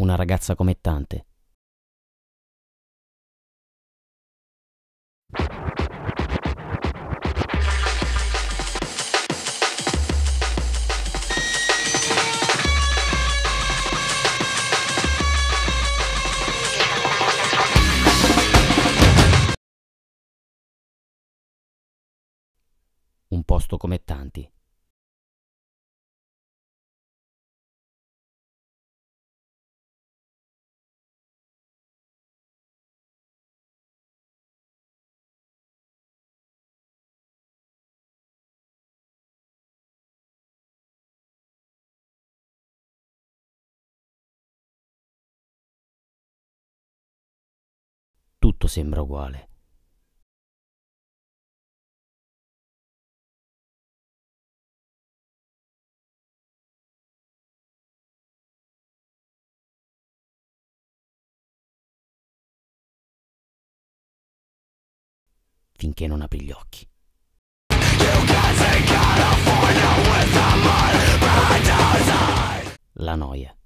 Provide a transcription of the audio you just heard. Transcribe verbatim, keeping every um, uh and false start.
una ragazza come tante. Un posto come tanti. Tutto sembra uguale. Finché non apri gli occhi. La noia.